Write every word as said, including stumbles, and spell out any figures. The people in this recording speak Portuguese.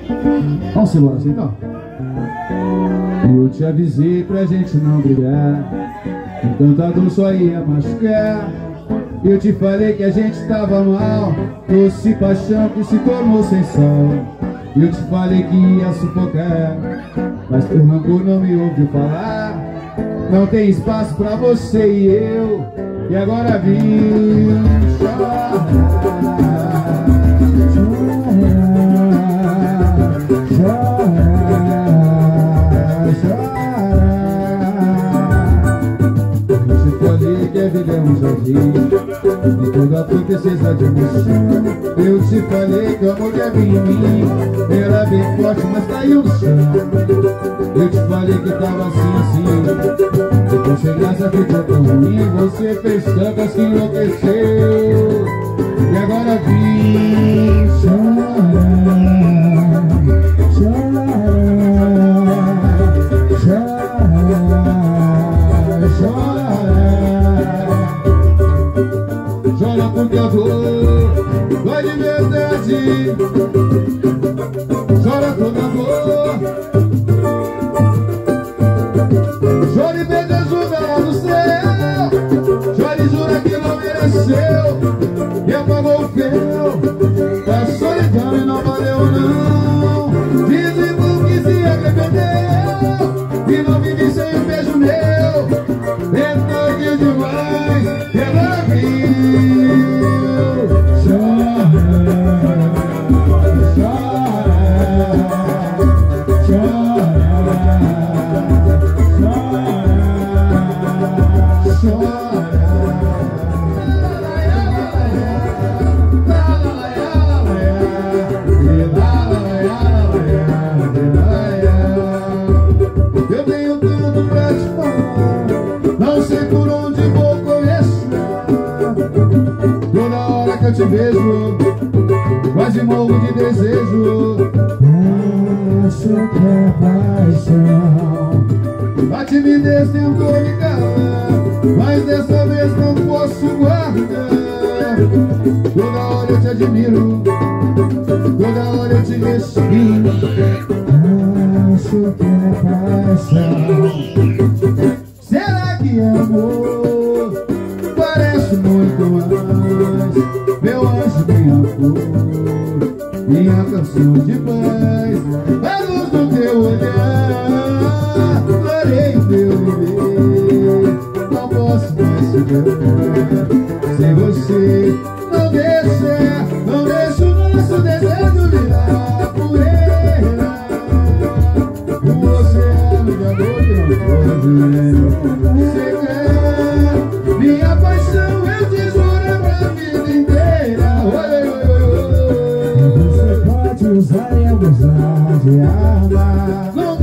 Vamos embora assim então? Eu te avisei pra gente não brigar, que tanta dor só ia machucar. Eu te falei que a gente tava mal, doce paixão que se tornou sem sal. Eu te falei que ia sufocar, mas teu rancor não me ouviu falar. Não tem espaço pra você e eu, e agora vim chorar. A vida é um jardim e toda flor precisa de emoção. Eu te falei que o amor que havia em mim era bem forte, mas caiu no chão. Eu te falei que tava assim, assim, depois chegasse ficou tão ruim. Você fez tantas que enlouqueceu, e agora vim chorar, chorar, chorar, chorar. Chora porque a dor dói de verdade. Chora toda a dor. Chora e beija-juda lá no céu. Chora e jura que não mereceu, e apagou o fel da solidão e não valeu não. Dizem que se arrependeu e não vive sem um beijo meu. É tarde demais, e agora vim. Eu tenho tudo pra te falar, não sei por onde vou começar. Toda hora que eu te vejo, quase morro de desejo. Acho que é paixão. A timidez tentou me calar, mas dessa vez não posso guardar. Toda hora eu te admiro, toda hora eu te respiro. Acho que é paixão. Será que é amor? Parece muito mais. Meu anjo, minha flor, minha canção de paz, a luz do teu olhar, clarei o teu viver. Não posso mais chegar sem você. Não deixa, não deixa o nosso desejo virar poeira. O oceano de amor que não pode secar. Minha paixão eu te juro pra vida inteira. Oi, oi, oi. Você pode usar e abusar de arma. Não